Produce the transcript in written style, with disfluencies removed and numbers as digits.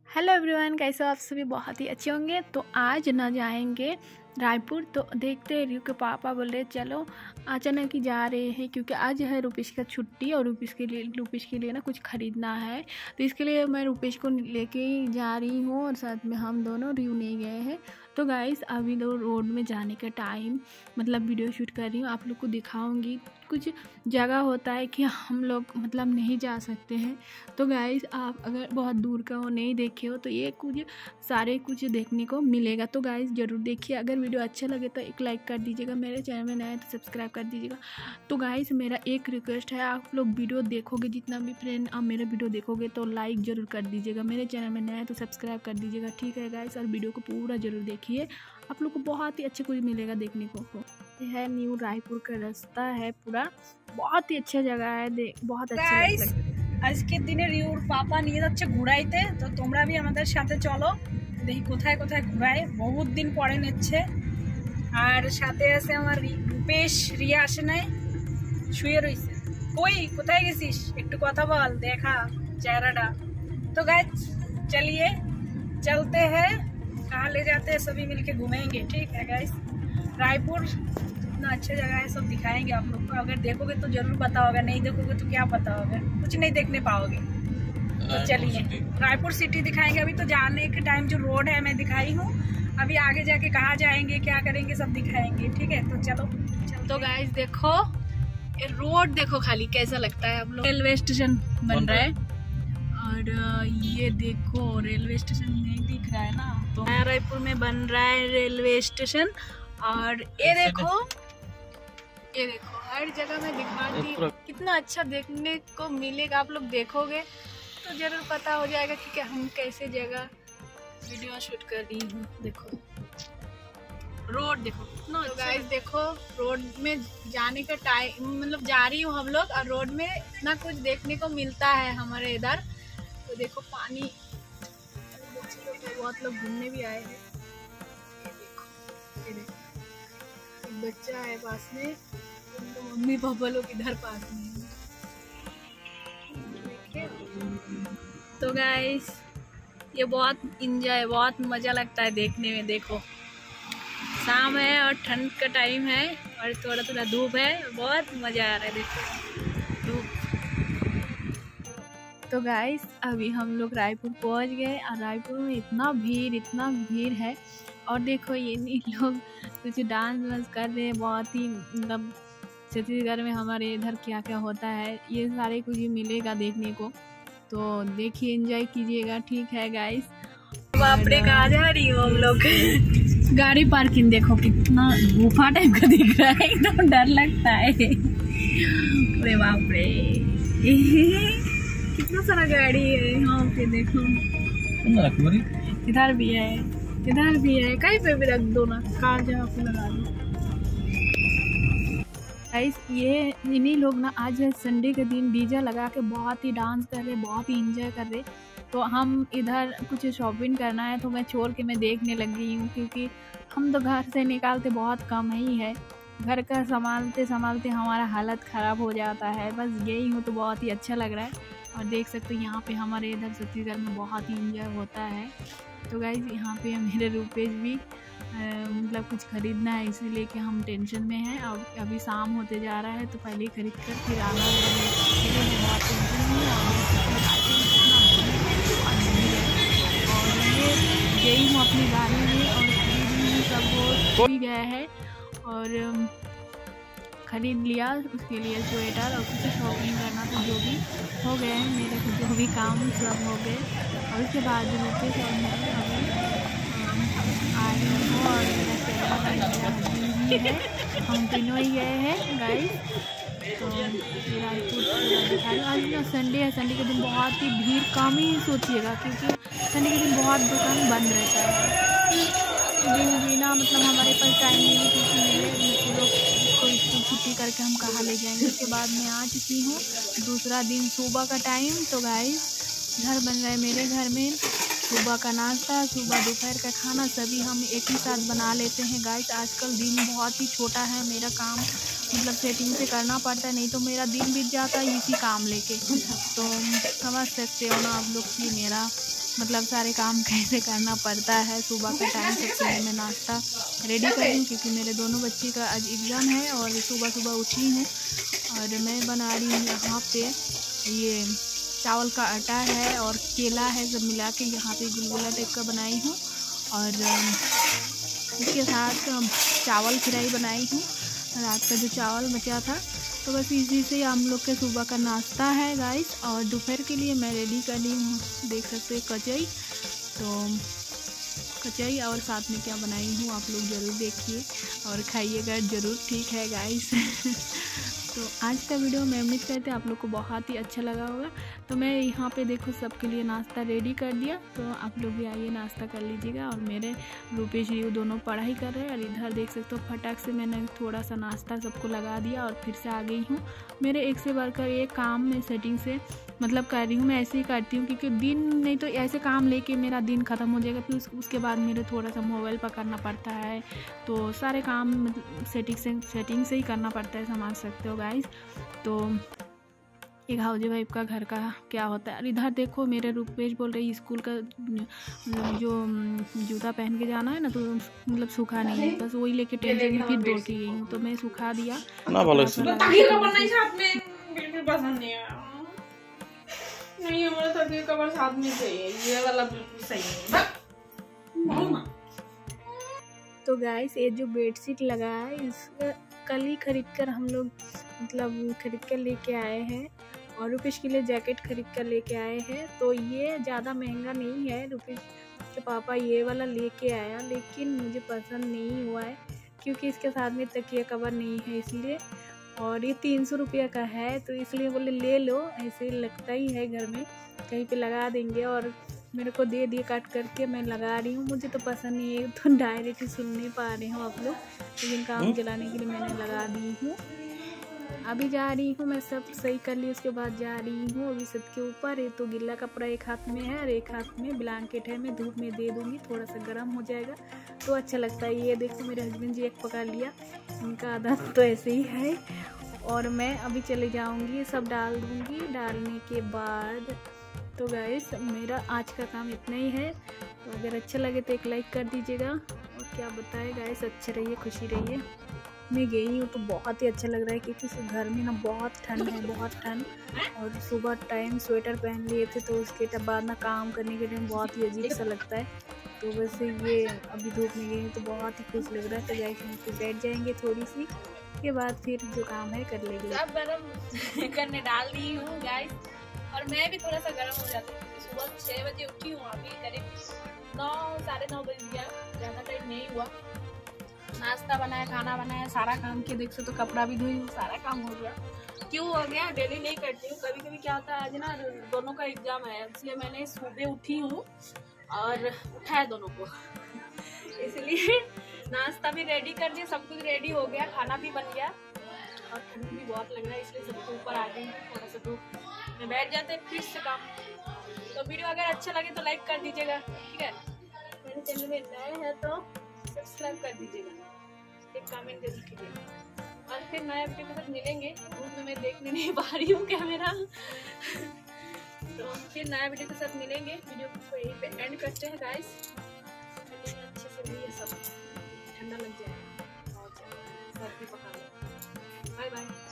Hello everyone, कैसे हो आप सभी? बहुत ही अच्छे होंगे। तो आज ना जाएंगे रायपुर। तो देखते हैं, रियू के पापा बोल रहे चलो, अचानक ही जा रहे हैं क्योंकि आज है रूपेश का छुट्टी और रूपेश के लिए ना कुछ ख़रीदना है। तो इसके लिए मैं रूपेश को लेके जा रही हूँ और साथ में हम दोनों, रियू नहीं गए हैं। तो गाइस अभी तो रोड में जाने का टाइम, मतलब वीडियो शूट कर रही हूँ, आप लोग को दिखाऊंगी। कुछ जगह होता है कि हम लोग मतलब नहीं जा सकते हैं। तो गाइस आप अगर बहुत दूर का हो, नहीं देखे हो, तो ये कुछ देखने को मिलेगा। तो गाइस ज़रूर देखिए। अगर वीडियो अच्छा लगे तो एक लाइक कर दीजिएगा, मेरे चैनल में नया है तो सब्सक्राइब कर दीजिएगा। तो गाइस मेरा एक रिक्वेस्ट है, आप लोग वीडियो देखोगे, जितना भी फ्रेंड आप मेरा वीडियो देखोगे तो लाइक ज़रूर कर दीजिएगा, मेरे चैनल में नया है तो सब्सक्राइब कर दीजिएगा, ठीक है गाइस। और वीडियो को पूरा ज़रूर देखिए, आप लोग को बहुत ही अच्छा कुछ मिलेगा देखने को। यह है न्यू रायपुर का रास्ता है, पूरा बहुत ही अच्छा जगह है, बहुत अच्छा लगता है। আজকে দিনে রিউর পাপা নিয়ে যাচ্ছে ঘুরাইতে, তো তোমরা भी আমাদের সাথে চলো, দেখি কোথায় কোথায় ঘুরায়। বহুত দিন পরে নিচ্ছে। আর সাথে আছে আমার রূপেশ। রিয়া আসে নাই, শুয়ে রইছে। কই কোথায় গেছিস? একটু কথা বল, দেখা চেহারাটা। तो गाइस चलिए चलते हैं, कहाँ ले जाते हैं सभी मिलके घूमेंगे, ठीक है गाइस। रायपुर इतना अच्छा जगह है, सब दिखाएंगे आप लोग को। अगर देखोगे तो जरूर पता होगा, नहीं देखोगे तो क्या पता होगा, कुछ नहीं देखने पाओगे। तो चलिए रायपुर सिटी दिखाएंगे। अभी तो जाने के टाइम जो रोड है मैं दिखाई हूँ, अभी आगे जाके कहाँ जाएंगे, क्या करेंगे, सब दिखाएंगे, ठीक है। तो चलो। तो गाइस देखो, ये रोड देखो खाली कैसा लगता है। अब लोग रेलवे स्टेशन बन रहा है और ये देखो रेलवे स्टेशन नहीं दिख रहा है ना, तो नया रायपुर में बन रहा है रेलवे स्टेशन। और ये देखो हर जगह मैं दिखाती, कितना अच्छा देखने को मिलेगा। आप लोग देखोगे तो जरूर पता हो जाएगा कि हम कैसे जगह वीडियो शूट कर रही हूँ। देखो रोड देखो कितना अच्छा। तो गाइस देखो रोड में जाने का टाइम, मतलब जा रही हूँ हम लोग, और रोड में इतना कुछ देखने को मिलता है हमारे इधर। तो देखो पानी, बहुत लोग घूमने भी आए हैं। ये देखो एक बच्चा है पास में, उनको मम्मी पापा लोग इधर पास में है। तो गाइस ये बहुत इंजॉय, बहुत मज़ा लगता है देखने में। देखो शाम है और ठंड का टाइम है और थोड़ा थोड़ा धूप है, बहुत मज़ा आ रहा है। देखो धूप। तो गाइस अभी हम लोग रायपुर पहुंच गए और रायपुर में इतना भीड़ है। और देखो ये लोग कुछ डांस वांस कर रहे हैं, बहुत ही मतलब छत्तीसगढ़ में हमारे इधर क्या क्या होता है ये सारे कुछ मिलेगा देखने को। तो देखिए, एंजॉय कीजिएगा, ठीक है गाइस। बापरे कहाँ जा रही हो हम लोग? गाड़ी पार्किंग देखो, कितना गुफा टाइप का दिख रहा है, एकदम डर लगता है। अरे बाप रे कितना सारा गाड़ी है यहाँ पे, देखो इधर भी है, इधर भी है, कहीं पे भी रख दो ना, कार जहाँ पे लगा दो। गाइस ये इन्हीं लोग ना आज संडे के दिन डीजे लगा के बहुत ही डांस कर रहे, बहुत ही इंजॉय कर रहे। तो हम इधर कुछ शॉपिंग करना है, तो मैं छोड़ के मैं देखने लग गई हूँ, क्योंकि हम तो घर से निकालते बहुत कम ही है, घर का संभालते संभालते हमारा हालत ख़राब हो जाता है। बस यही हूँ, तो बहुत ही अच्छा लग रहा है। और देख सकते हो यहाँ पे हमारे इधर छत्तीसगढ़ में बहुत ही इंजॉय होता है। तो गाइस यहाँ पे मेरे रूपेश भी मतलब कुछ ख़रीदना है, इसीलिए कि हम टेंशन में हैं। और अभी शाम होते जा रहा है, तो पहले खरीद कर फिर आना है, बहुत टेंशन में। और ये गई हूँ अपनी गाड़ी में और सब वो भी गया है और ख़रीद लिया उसके लिए स्वेटर और कुछ शॉपिंग करना था, जो भी हो गए हैं मेरे को, जो भी काम सब हो गए। और उसके बाद रूपेश और मैं अभी आई हूँ और मेरा चेहरा है, हम तीनों ही गए हैं गाइस। तो रायपुर आज ना संडे है, संडे के दिन बहुत ही भीड़ कम ही सोचिएगा, क्योंकि संडे के दिन बहुत दुकान बंद रहता है। दिन बिना मतलब हमारे पास टाइम नहीं है, क्योंकि मेरे लोग को स्कूल छुट्टी करके हम कहाँ ले जाएंगे। उसके बाद मैं आ चुकी हूँ, दूसरा दिन सुबह का टाइम। तो गाइस घर बन रहा है मेरे घर में, सुबह का नाश्ता, सुबह दोपहर का खाना सभी हम एक ही साथ बना लेते हैं गाइस। आजकल दिन बहुत ही छोटा है, मेरा काम मतलब सेटिंग से करना पड़ता है, नहीं तो मेरा दिन बीत जाता है इसी काम लेके। तो समझ सकते हो ना आप लोग कि मेरा मतलब सारे काम कैसे करना पड़ता है। सुबह का टाइम सबसे पहले मैं नाश्ता रेडी करूँ क्योंकि मेरे दोनों बच्चे का आज एग्ज़ाम है और सुबह सुबह उठी हूँ और मैं बना रही हूँ यहाँ पे ये चावल का आटा है और केला है, सब मिला के यहाँ पे गुलगुला टाइप का बनाई हूँ और इसके साथ चावल फ्राई बनाई हूँ। रात का जो चावल बचा था तो बस इसी से हम लोग के सुबह का नाश्ता है गाइस। और दोपहर के लिए मैं रेडी कर ली हूँ, देख सकते हैं कचौड़ी। तो कचौड़ी और साथ में क्या बनाई हूँ आप लोग ज़रूर देखिए और खाइएगा ज़रूर, ठीक है गाइस। तो आज का वीडियो मैं उम्मीद करते हैं आप लोग को बहुत ही अच्छा लगा होगा। तो मैं यहाँ पे देखो सबके लिए नाश्ता रेडी कर दिया, तो आप लोग भी आइए नाश्ता कर लीजिएगा। और मेरे रूपेश जी दोनों पढ़ाई कर रहे हैं और इधर देख सकते हो फटाक से मैंने थोड़ा सा नाश्ता सबको लगा दिया और फिर से आ गई हूँ। मेरे एक से बढ़कर एक काम में सेटिंग से मतलब कर रही हूँ, मैं ऐसे ही करती हूँ क्योंकि दिन नहीं तो ऐसे काम लेके मेरा दिन ख़त्म हो जाएगा, फिर उसके बाद मेरे थोड़ा सा मोबाइल पकड़ना पड़ता है। तो सारे काम मतलब सेटिंग से ही करना पड़ता है, समझ सकते हो गाइस। तो एक हाउस वाइफ का घर का क्या होता है। और इधर देखो मेरे रूपेश बोल रही स्कूल का जो जूता पहन के जाना है ना, तो मतलब सूखा नहीं है, बस वही लेके टेंशन में फिर दौड़ के गई हूँ। तो मैं सूखा दिया ना नहीं, हमारा तकिया कवर साथ में चाहिए, ये वाला बिल्कुल सही है। तो गाइस ये जो बेडशीट लगा है इसका कल ही खरीद कर हम लोग मतलब खरीद कर लेके आए हैं और रुपेश के लिए जैकेट खरीद कर लेके आए हैं। तो ये ज़्यादा महंगा नहीं है, रुपेश के पापा ये वाला लेके आया, लेकिन मुझे पसंद नहीं हुआ है क्योंकि इसके साथ में तकिया कवर नहीं है इसलिए। और ये 300 रुपये का है, तो इसलिए बोले ले लो, ऐसे लगता ही है घर में कहीं पे लगा देंगे। और मेरे को दे दिए काट करके, मैं लगा रही हूँ, मुझे तो पसंद नहीं है, तो डायरेक्ट सुन नहीं पा रहे हो आप लोग, लेकिन काम चलाने के लिए मैंने लगा दी हूँ। अभी जा रही हूँ, मैं सब सही कर ली उसके बाद जा रही हूँ अभी छत के ऊपर। ये तो गिल्ला कपड़ा एक हाथ में है और एक हाथ में ब्लैंकेट है, मैं धूप में दे दूँगी, थोड़ा सा गर्म हो जाएगा तो अच्छा लगता है। ये देखो मेरे हस्बैंड जी एक पकड़ लिया, उनका आदत तो ऐसे ही है। और मैं अभी चले जाऊँगी, सब डाल दूँगी, डालने के बाद तो गाइस मेरा आज का काम इतना ही है। तो अगर अच्छा लगे तो एक लाइक कर दीजिएगा और क्या बताएं गाइस, अच्छे रहिए, खुशी रहिए। मैं गई हूँ तो बहुत ही अच्छा लग रहा है क्योंकि घर में ना बहुत ठंड है, बहुत ठंड। और सुबह टाइम स्वेटर पहन लिए थे तो उसके बाद ना काम करने के टाइम बहुत ही अजीब सा लगता है। तो वैसे ये अभी धूप में गई हूँ तो बहुत ही खुश लग रहा है। तो गाइस हम फिर बैठ जाएंगे थोड़ी सी, के बाद फिर जो काम है कर लेंगे। सब गरम करने डाल दी हूँ गाइस, और मैं भी थोड़ा सा गर्म हो जाती हूँ क्योंकि सुबह 6 बजे उठी हूँ, अभी करीब 9 साढ़े 9 बज गया, ज़्यादा टाइम नहीं हुआ। नाश्ता बनाया, खाना बनाया, सारा काम किया, देख सकते तो कपड़ा भी धोई, सारा काम हो गया। क्यों हो गया, डेली नहीं करती हूँ, कभी कभी क्या होता है, आज ना दोनों का एग्जाम है इसलिए मैंने सुबह उठी हूँ और उठाया दोनों को, इसलिए नाश्ता भी रेडी कर दिया, सब कुछ रेडी हो गया, खाना भी बन गया और ठंड भी बहुत लग रहा है इसलिए सबको ऊपर आ गई, थोड़ा सा धूप में बैठ जाते हैं फिर से काम। तो वीडियो अगर अच्छा लगे तो लाइक कर दीजिएगा, ठीक है। मेरे चैनल में नए हैं तो सब्सक्राइब कर दीजिएगा, एक कमेंट जरूर कीजिएगा और फिर नया वीडियो के साथ मिलेंगे। धूप में मैं देखने नहीं पा रही हूँ कैमरा। तो फिर नया वीडियो के साथ मिलेंगे। वीडियो को यहीं पे एंड करते हैं गाइस। अच्छे से भी ये सब ठंडा लग जाएगा, सर्दी पका लो। Bye bye.